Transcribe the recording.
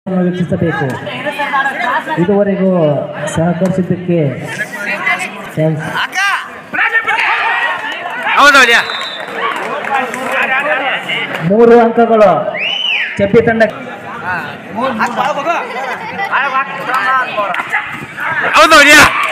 ವೀಕ್ಷಿಸಬೇಕು. ಇದುವರೆಗೂ ಸಹಕರಿಸಿದ್ದಕ್ಕೆ ಥ್ಯಾಂಕ್ಸ್. 3 ಅಂಕಗಳು ಚೆಪ್ಪಿ ತಂಡಕ್ಕೆ. ಹೌದು